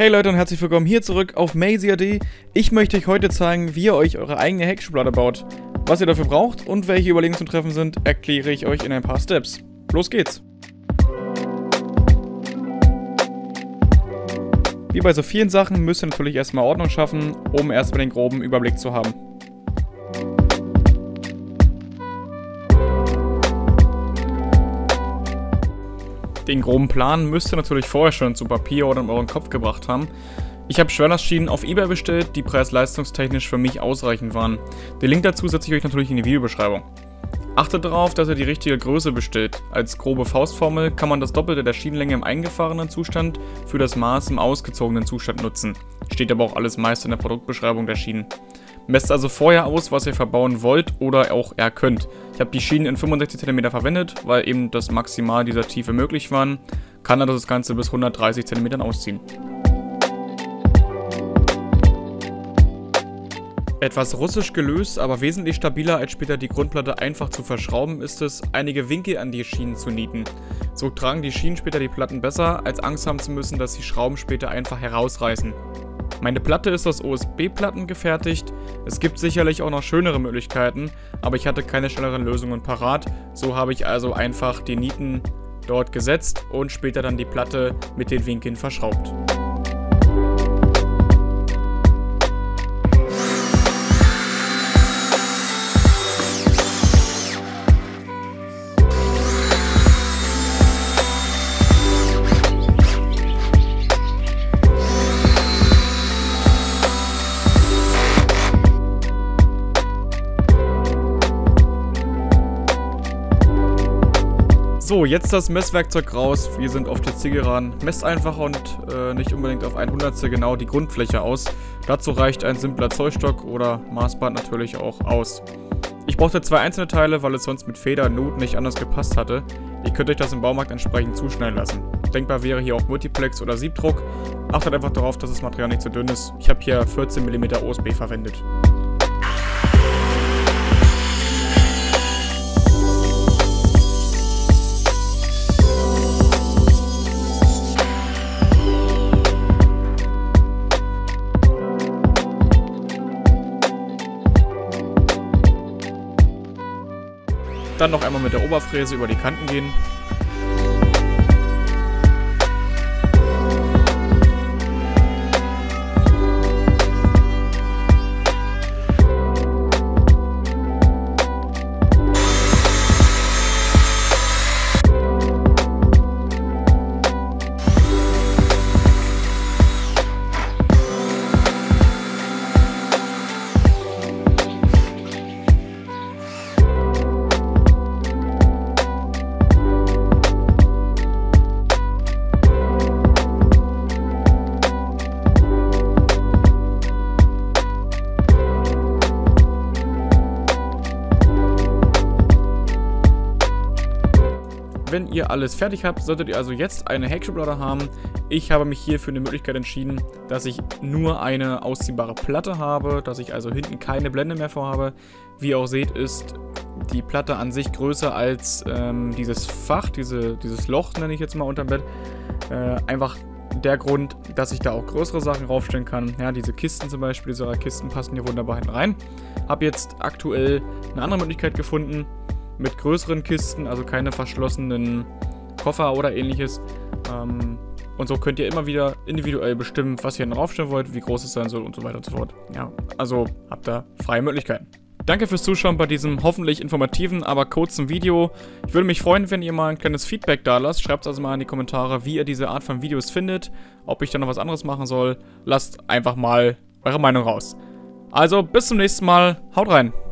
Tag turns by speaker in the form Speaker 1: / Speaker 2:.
Speaker 1: Hey Leute und herzlich willkommen hier zurück auf Mazy.AD. Ich möchte euch heute zeigen, wie ihr euch eure eigene Heckschublade baut. Was ihr dafür braucht und welche Überlegungen zu treffen sind, erkläre ich euch in ein paar Steps. Los geht's! Wie bei so vielen Sachen müsst ihr natürlich erstmal Ordnung schaffen, um erstmal den groben Überblick zu haben. Den groben Plan müsst ihr natürlich vorher schon zu Papier oder in euren Kopf gebracht haben. Ich habe Schwerlastschienen auf eBay bestellt, die preis-leistungstechnisch für mich ausreichend waren. Den Link dazu setze ich euch natürlich in die Videobeschreibung. Achtet darauf, dass ihr die richtige Größe bestellt. Als grobe Faustformel kann man das Doppelte der Schienenlänge im eingefahrenen Zustand für das Maß im ausgezogenen Zustand nutzen. Steht aber auch alles meist in der Produktbeschreibung der Schienen. Messt also vorher aus, was ihr verbauen wollt oder auch könnt. Ich habe die Schienen in 65 cm verwendet, weil eben das Maximal dieser Tiefe möglich waren. Kann also das Ganze bis 130 cm ausziehen. Etwas russisch gelöst, aber wesentlich stabiler als später die Grundplatte einfach zu verschrauben, ist es, einige Winkel an die Schienen zu nieten. So tragen die Schienen später die Platten besser, als Angst haben zu müssen, dass die Schrauben später einfach herausreißen. Meine Platte ist aus OSB-Platten gefertigt. Es gibt sicherlich auch noch schönere Möglichkeiten, aber ich hatte keine schnelleren Lösungen parat. So habe ich also einfach die Nieten dort gesetzt und später dann die Platte mit den Winkeln verschraubt. So, jetzt das Messwerkzeug raus. Wir sind auf der Zielgeraden. Messt einfach und nicht unbedingt auf 1/100 genau die Grundfläche aus. Dazu reicht ein simpler Zollstock oder Maßband natürlich auch aus. Ich brauchte 2 einzelne Teile, weil es sonst mit Feder und Nut nicht anders gepasst hatte. Ihr könnt euch das im Baumarkt entsprechend zuschneiden lassen. Denkbar wäre hier auch Multiplex oder Siebdruck. Achtet einfach darauf, dass das Material nicht zu dünn ist. Ich habe hier 14 mm OSB verwendet. Dann noch einmal mit der Oberfräse über die Kanten gehen. Wenn ihr alles fertig habt, solltet ihr also jetzt eine Heckschublade haben. Ich habe mich hier für eine Möglichkeit entschieden, dass ich nur eine ausziehbare Platte habe, dass ich also hinten keine Blende mehr vorhabe. Wie ihr auch seht, ist die Platte an sich größer als dieses Fach, dieses Loch nenne ich jetzt mal unterm Bett. Einfach der Grund, dass ich da auch größere Sachen raufstellen kann. Ja, diese Kisten zum Beispiel, diese Kisten passen hier wunderbar hinten rein. Habe jetzt aktuell eine andere Möglichkeit gefunden, mit größeren Kisten, also keine verschlossenen Koffer oder ähnliches. Und so könnt ihr immer wieder individuell bestimmen, was ihr draufstellen wollt, wie groß es sein soll und so weiter und so fort. Ja, also habt da freie Möglichkeiten. Danke fürs Zuschauen bei diesem hoffentlich informativen, aber kurzen Video. Ich würde mich freuen, wenn ihr mal ein kleines Feedback da lasst. Schreibt es also mal in die Kommentare, wie ihr diese Art von Videos findet, ob ich da noch was anderes machen soll. Lasst einfach mal eure Meinung raus. Also bis zum nächsten Mal, haut rein!